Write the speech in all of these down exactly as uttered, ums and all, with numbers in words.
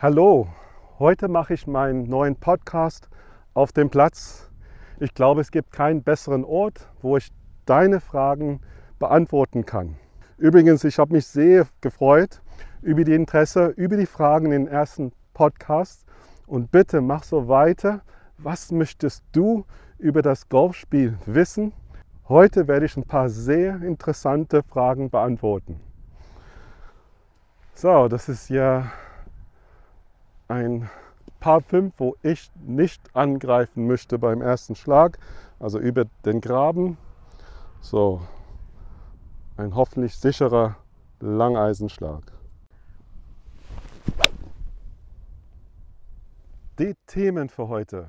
Hallo, heute mache ich meinen neuen Podcast auf dem Platz. Ich glaube, es gibt keinen besseren Ort, wo ich deine Fragen beantworten kann. Übrigens, ich habe mich sehr gefreut über die Interesse, über die Fragen in den ersten Podcast. Und bitte mach so weiter. Was möchtest du über das Golfspiel wissen? Heute werde ich ein paar sehr interessante Fragen beantworten. So, das ist ja ein Par fünf, wo ich nicht angreifen möchte beim ersten Schlag, also über den Graben. So, ein hoffentlich sicherer Langeisenschlag. Die Themen für heute.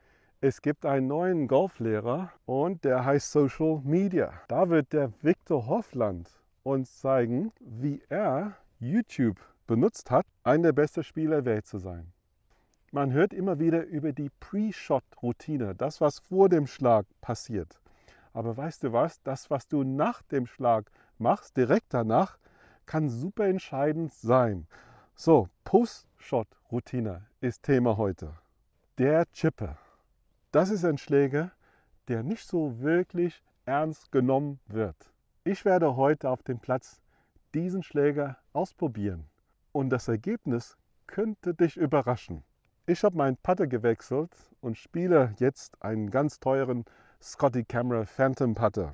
Es gibt einen neuen Golflehrer und der heißt Social Media. Da wird der Viktor Hovland uns zeigen, wie er YouTube benutzt hat, einer der besten Spieler der Welt zu sein. Man hört immer wieder über die Pre-Shot-Routine, das, was vor dem Schlag passiert. Aber weißt du was, das, was du nach dem Schlag machst, direkt danach, kann super entscheidend sein. So, Post-Shot-Routine ist Thema heute. Der Chipper. Das ist ein Schläger, der nicht so wirklich ernst genommen wird. Ich werde heute auf dem Platz diesen Schläger ausprobieren. Und das Ergebnis könnte dich überraschen. Ich habe meinen Putter gewechselt und spiele jetzt einen ganz teuren Scotty Cameron Phantom Putter.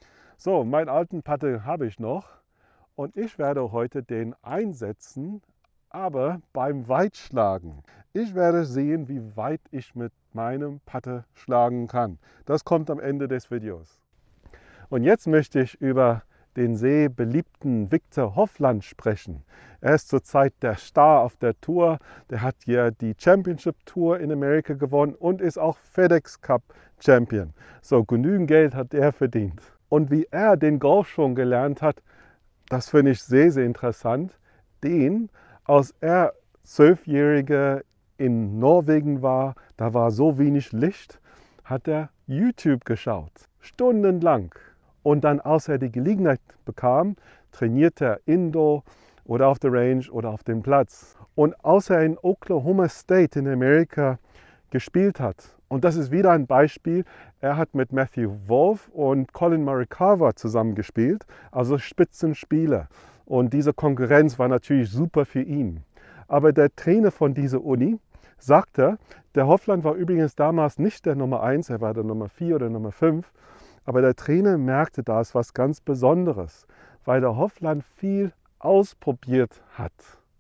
So, meinen alten Putter habe ich noch und ich werde heute den einsetzen, aber beim Weitschlagen. Ich werde sehen, wie weit ich mit meinem Putter schlagen kann. Das kommt am Ende des Videos. Und jetzt möchte ich über den sehr beliebten Viktor Hovland sprechen. Er ist zurzeit der Star auf der Tour. Der hat hier die Championship Tour in Amerika gewonnen und ist auch FedEx Cup Champion. So, genügend Geld hat er verdient. Und wie er den Golf schon gelernt hat, das finde ich sehr, sehr interessant. Den, als er zwölfjähriger in Norwegen war, da war so wenig Licht, hat er YouTube geschaut, stundenlang. Und dann, als er die Gelegenheit bekam, trainierte er indoor oder auf der Range oder auf dem Platz. Und als er in Oklahoma State in Amerika gespielt hat, und das ist wieder ein Beispiel, er hat mit Matthew Wolff und Collin Morikawa zusammen gespielt, also Spitzenspieler. Und diese Konkurrenz war natürlich super für ihn. Aber der Trainer von dieser Uni sagte, der Hovland war übrigens damals nicht der Nummer eins, er war der Nummer vier oder Nummer fünf. Aber der Trainer merkte, da ist was ganz Besonderes, weil der Hovland viel ausprobiert hat.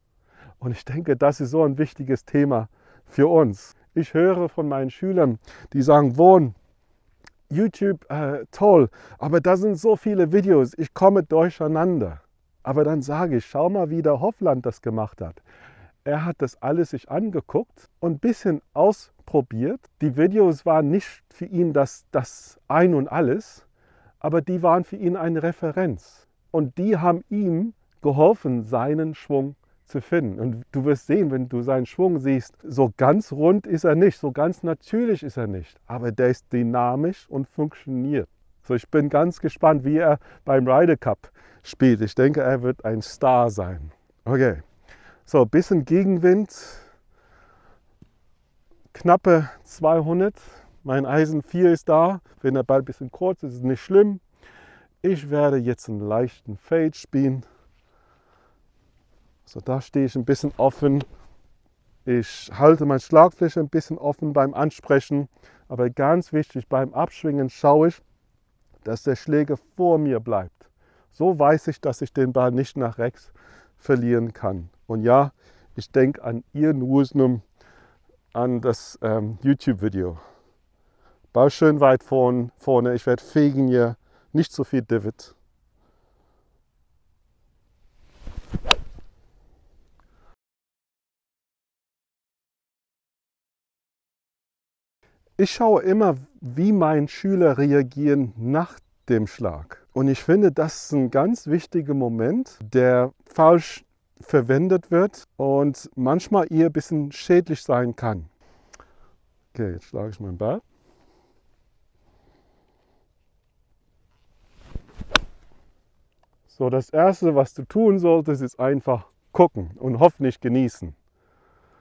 Und ich denke, das ist so ein wichtiges Thema für uns. Ich höre von meinen Schülern, die sagen, Wohn, YouTube, äh, toll, aber da sind so viele Videos, ich komme durcheinander. Aber dann sage ich, schau mal, wie der Hovland das gemacht hat. Er hat das alles sich angeguckt und ein bisschen ausprobiert. Die Videos waren nicht für ihn das, das Ein und Alles, aber die waren für ihn eine Referenz. Und die haben ihm geholfen, seinen Schwung zu finden. Und du wirst sehen, wenn du seinen Schwung siehst, so ganz rund ist er nicht, so ganz natürlich ist er nicht. Aber der ist dynamisch und funktioniert. So, ich bin ganz gespannt, wie er beim Ryder Cup spielt. Ich denke, er wird ein Star sein. Okay. So, ein bisschen Gegenwind, knappe zweihundert, mein Eisen vier ist da, wenn der Ball ein bisschen kurz ist, ist es nicht schlimm. Ich werde jetzt einen leichten Fade spielen. So, da stehe ich ein bisschen offen. Ich halte meine Schlagfläche ein bisschen offen beim Ansprechen, aber ganz wichtig, beim Abschwingen schaue ich, dass der Schläger vor mir bleibt. So weiß ich, dass ich den Ball nicht nach rechts verlieren kann. Und ja, ich denke an Ian Woosnam, an das ähm, YouTube-Video. Ball schön weit vorn, vorne. Ich werde fegen hier, nicht so viel Divot. Ich schaue immer, wie meine Schüler reagieren nach dem Schlag. Und ich finde, das ist ein ganz wichtiger Moment, der falsch verwendet wird und manchmal eher ein bisschen schädlich sein kann. Okay, jetzt schlage ich meinen Ball. So, das Erste, was du tun solltest, ist einfach gucken und hoffentlich genießen.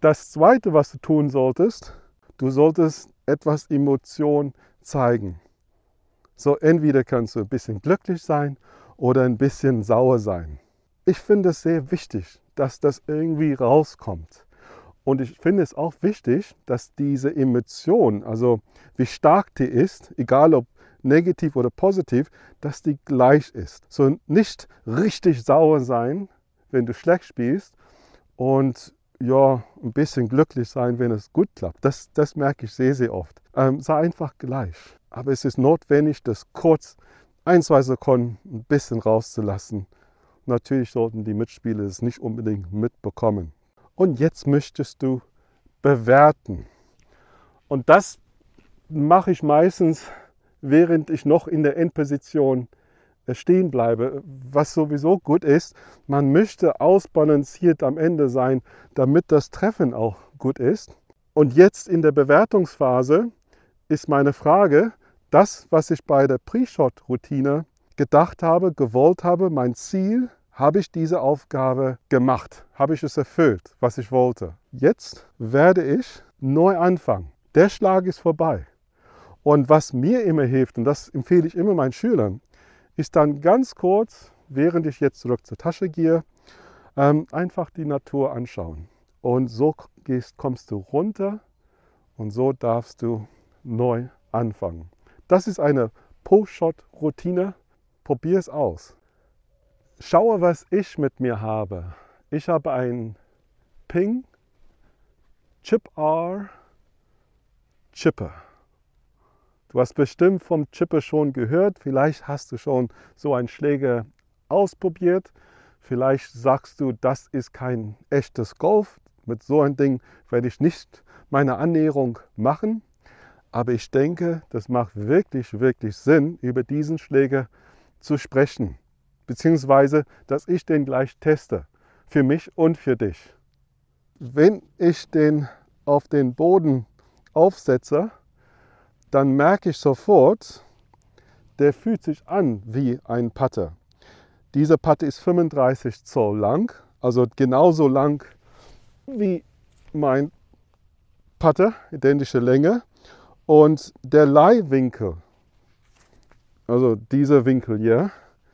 Das Zweite, was du tun solltest, du solltest etwas Emotion zeigen. So, entweder kannst du ein bisschen glücklich sein oder ein bisschen sauer sein. Ich finde es sehr wichtig, dass das irgendwie rauskommt. Und ich finde es auch wichtig, dass diese Emotion, also wie stark die ist, egal ob negativ oder positiv, dass die gleich ist. So nicht richtig sauer sein, wenn du schlecht spielst, und ja, ein bisschen glücklich sein, wenn es gut klappt. Das, das merke ich sehr, sehr oft. Ähm, sei einfach gleich. Aber es ist notwendig, das kurz ein, zwei Sekunden ein bisschen rauszulassen. Natürlich sollten die Mitspieler es nicht unbedingt mitbekommen. Und jetzt möchtest du bewerten. Und das mache ich meistens, während ich noch in der Endposition stehen bleibe, was sowieso gut ist. Man möchte ausbalanciert am Ende sein, damit das Treffen auch gut ist. Und jetzt in der Bewertungsphase ist meine Frage, das, was ich bei der Pre-Shot-Routine gedacht habe, gewollt habe, mein Ziel, habe ich diese Aufgabe gemacht? Habe ich es erfüllt, was ich wollte? Jetzt werde ich neu anfangen. Der Schlag ist vorbei. Und was mir immer hilft, und das empfehle ich immer meinen Schülern, ist dann ganz kurz, während ich jetzt zurück zur Tasche gehe, ähm, einfach die Natur anschauen. Und so gehst, kommst du runter und so darfst du neu anfangen. Das ist eine Post-Shot-Routine. Probier es aus. Schaue, was ich mit mir habe. Ich habe ein Ping Chip R Chipper. Du hast bestimmt vom Chipper schon gehört. Vielleicht hast du schon so einen Schläger ausprobiert. Vielleicht sagst du, das ist kein echtes Golf. Mit so einem Ding werde ich nicht meine Annäherung machen. Aber ich denke, das macht wirklich, wirklich Sinn, über diesen Schläger zu sprechen. Beziehungsweise, dass ich den gleich teste. Für mich und für dich. Wenn ich den auf den Boden aufsetze, dann merke ich sofort, der fühlt sich an wie ein Putter. Diese Putte ist fünfunddreißig Zoll lang, also genauso lang wie mein Putter, identische Länge. Und der Leihwinkel, also dieser Winkel hier,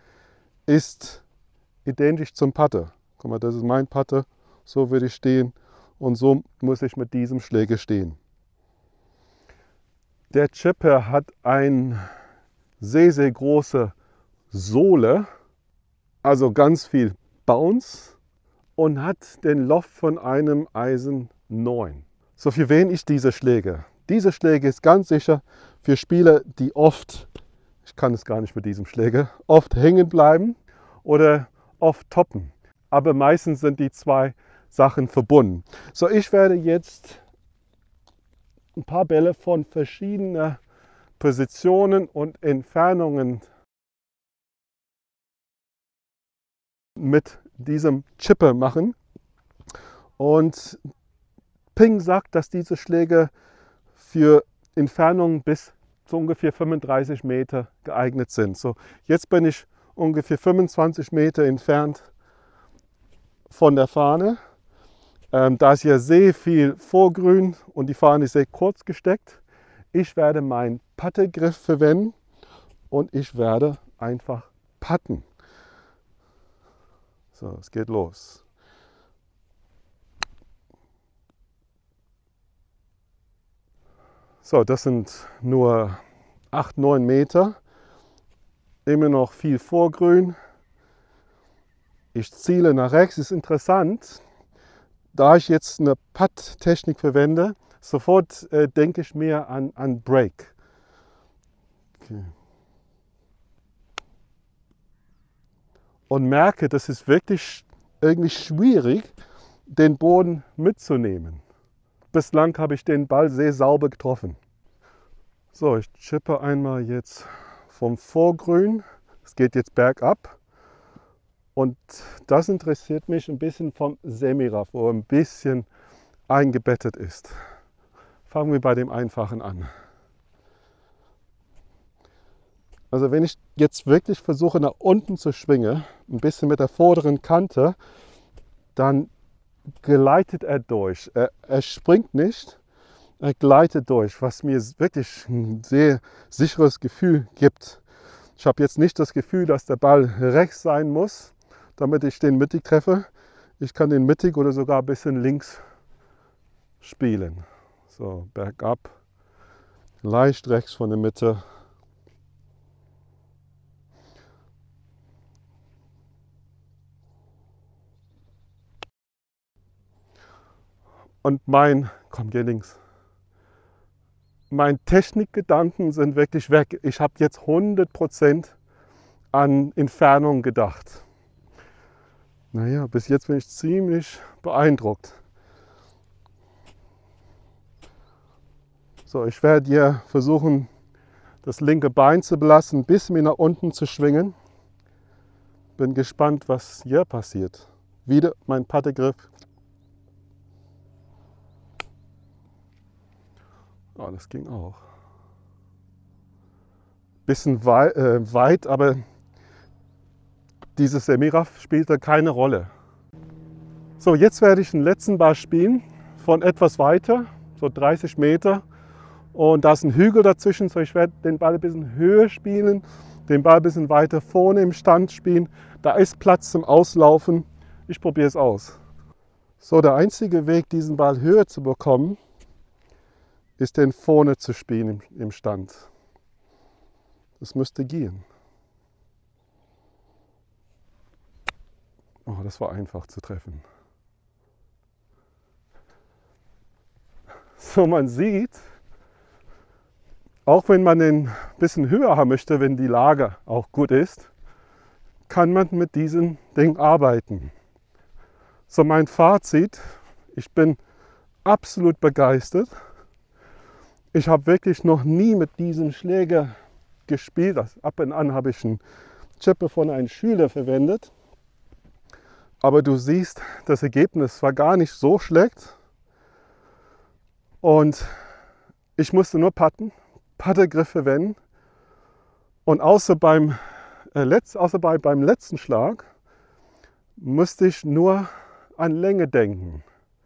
ist identisch zum Putter. Guck mal, das ist mein Putter, so würde ich stehen und so muss ich mit diesem Schläger stehen. Der Chipper hat eine sehr, sehr große Sohle, also ganz viel Bounce und hat den Loft von einem Eisen neun. So, für wen ist dieser Schläger? Dieser Schläger ist ganz sicher für Spieler, die oft, ich kann es gar nicht mit diesem Schläger, oft hängen bleiben oder oft toppen. Aber meistens sind die zwei Sachen verbunden. So, ich werde jetzt ein paar Bälle von verschiedenen Positionen und Entfernungen mit diesem Chipper machen. Und Ping sagt, dass diese Schläge für Entfernungen bis zu ungefähr fünfunddreißig Meter geeignet sind. So, jetzt bin ich ungefähr fünfundzwanzig Meter entfernt von der Fahne. Ähm, da ist ja sehr viel Vorgrün und die Fahne ist sehr kurz gesteckt. Ich werde meinen Puttergriff verwenden und ich werde einfach putten. So, es geht los. So, das sind nur acht, neun Meter. Immer noch viel Vorgrün. Ich ziele nach rechts. Ist interessant. Da ich jetzt eine Putt-Technik verwende, sofort äh, denke ich mir an, an Break. Okay. Und merke, das ist wirklich irgendwie schwierig, den Boden mitzunehmen. Bislang habe ich den Ball sehr sauber getroffen. So, ich chippe einmal jetzt vom Vorgrün. Es geht jetzt bergab. Und das interessiert mich ein bisschen vom Semiraff, wo er ein bisschen eingebettet ist. Fangen wir bei dem Einfachen an. Also wenn ich jetzt wirklich versuche nach unten zu schwingen, ein bisschen mit der vorderen Kante, dann gleitet er durch. Er, er springt nicht, er gleitet durch, was mir wirklich ein sehr sicheres Gefühl gibt. Ich habe jetzt nicht das Gefühl, dass der Ball rechts sein muss, damit ich den mittig treffe. Ich kann den mittig oder sogar ein bisschen links spielen. So, bergab, leicht rechts von der Mitte. Und mein, komm, geh links. Mein Technikgedanken sind wirklich weg. Ich habe jetzt hundert Prozent an Entfernung gedacht. Naja, bis jetzt bin ich ziemlich beeindruckt. So, ich werde hier versuchen, das linke Bein zu belassen, bis mir nach unten zu schwingen. Bin gespannt, was hier passiert. Wieder mein Pattegriff. Oh, das ging auch. Bisschen wei äh, weit, aber dieses Semiraff spielte keine Rolle. So, jetzt werde ich den letzten Ball spielen, von etwas weiter, so dreißig Meter. Und da ist ein Hügel dazwischen, so ich werde den Ball ein bisschen höher spielen, den Ball ein bisschen weiter vorne im Stand spielen. Da ist Platz zum Auslaufen. Ich probiere es aus. So, der einzige Weg, diesen Ball höher zu bekommen, ist den vorne zu spielen im, im Stand. Das müsste gehen. Oh, das war einfach zu treffen. So, man sieht, auch wenn man den ein bisschen höher haben möchte, wenn die Lage auch gut ist, kann man mit diesem Ding arbeiten. So, mein Fazit, ich bin absolut begeistert. Ich habe wirklich noch nie mit diesem Schläger gespielt. Ab und an habe ich einen Chippe von einem Schüler verwendet. Aber du siehst, das Ergebnis war gar nicht so schlecht. Und ich musste nur putten. Pattegriff verwenden und außer beim, äh, letzt, außer bei, beim letzten Schlag musste ich nur an Länge denken.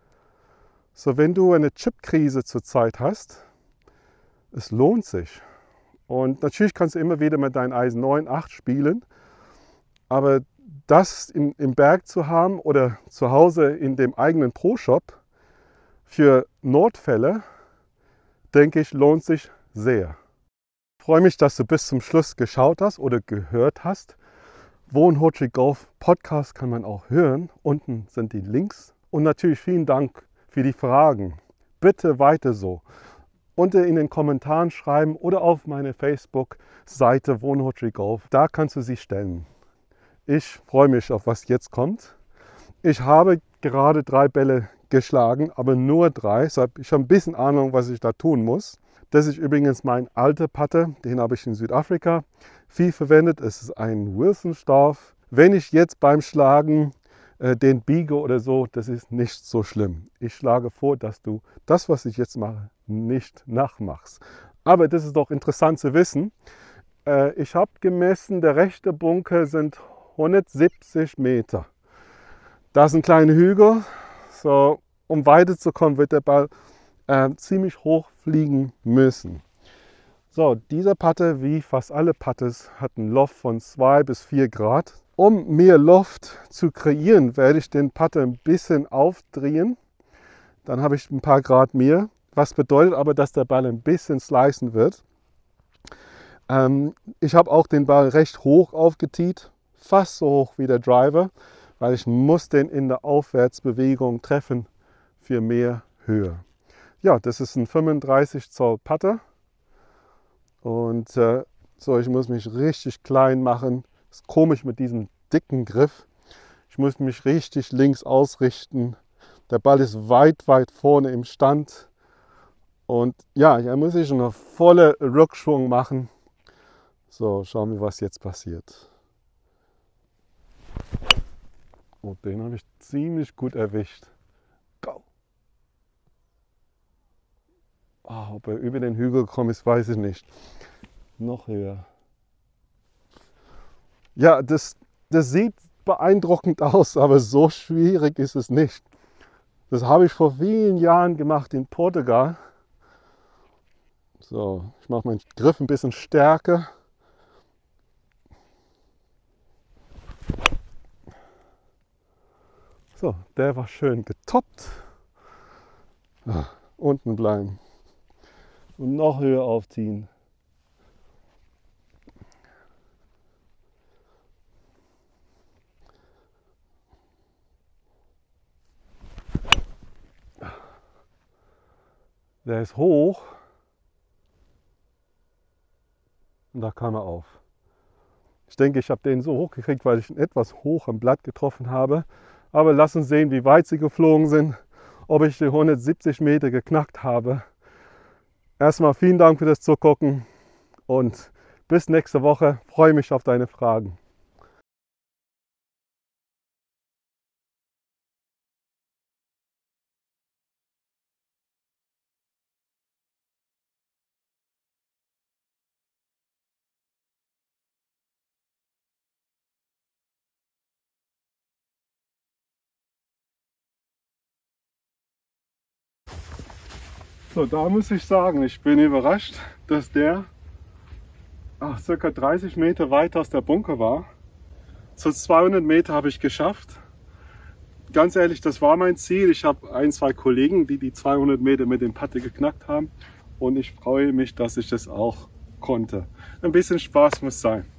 So, wenn du eine Chip-Krise zurzeit hast, es lohnt sich. Und natürlich kannst du immer wieder mit deinem Eisen neun, acht spielen, aber das in, im Berg zu haben oder zu Hause in dem eigenen Pro-Shop für Notfälle, denke ich, lohnt sich sehr. Ich freue mich, dass du bis zum Schluss geschaut hast oder gehört hast. Won Ho Chi Golf Podcast kann man auch hören. Unten sind die Links. Und natürlich vielen Dank für die Fragen. Bitte weiter so. Unter in den Kommentaren schreiben oder auf meine Facebook-Seite Won Ho Chi Golf. Da kannst du sie stellen. Ich freue mich auf was jetzt kommt. Ich habe gerade drei Bälle geschlagen, aber nur drei. Ich habe ein bisschen Ahnung, was ich da tun muss. Das ist übrigens mein alter Putter, den habe ich in Südafrika viel verwendet. Es ist ein Wilson-Staff. Wenn ich jetzt beim Schlagen äh, den biege oder so, das ist nicht so schlimm. Ich schlage vor, dass du das, was ich jetzt mache, nicht nachmachst. Aber das ist doch interessant zu wissen. Äh, ich habe gemessen, der rechte Bunker sind hundertsiebzig Meter. Da ist ein kleiner Hügel. So, um weiterzukommen, wird der Ball äh, ziemlich hoch fliegen müssen. So, dieser Putter, wie fast alle Putters, hat einen Loft von zwei bis vier Grad. Um mehr Loft zu kreieren, werde ich den Putter ein bisschen aufdrehen. Dann habe ich ein paar Grad mehr. Was bedeutet aber, dass der Ball ein bisschen slicen wird. Ähm, ich habe auch den Ball recht hoch aufgetiet, fast so hoch wie der Driver, weil ich muss den in der Aufwärtsbewegung treffen für mehr Höhe. Ja, das ist ein fünfunddreißig Zoll Putter und äh, so, ich muss mich richtig klein machen. Ist komisch mit diesem dicken Griff. Ich muss mich richtig links ausrichten. Der Ball ist weit, weit vorne im Stand und ja, hier muss ich eine volle Rückschwung machen. So, schauen wir, was jetzt passiert. Oh, den habe ich ziemlich gut erwischt. Go! Oh, ob er über den Hügel gekommen ist, weiß ich nicht. Noch höher. Ja, das, das sieht beeindruckend aus, aber so schwierig ist es nicht. Das habe ich vor vielen Jahren gemacht in Portugal. So, ich mache meinen Griff ein bisschen stärker. So, der war schön getoppt. Ah, unten bleiben. Und noch höher aufziehen. Der ist hoch. Und da kam er auf. Ich denke, ich habe den so hoch gekriegt, weil ich ihn etwas hoch am Blatt getroffen habe. Aber lass uns sehen, wie weit sie geflogen sind, ob ich die hundertsiebzig Meter geknackt habe. Erstmal vielen Dank für das Zugucken und bis nächste Woche. Ich freue mich auf deine Fragen. So, da muss ich sagen, ich bin überrascht, dass der ach, circa dreißig Meter weit aus der Bunker war. So zweihundert Meter habe ich geschafft. Ganz ehrlich, das war mein Ziel. Ich habe ein, zwei Kollegen, die die zweihundert Meter mit dem Patte geknackt haben. Und ich freue mich, dass ich das auch konnte. Ein bisschen Spaß muss sein.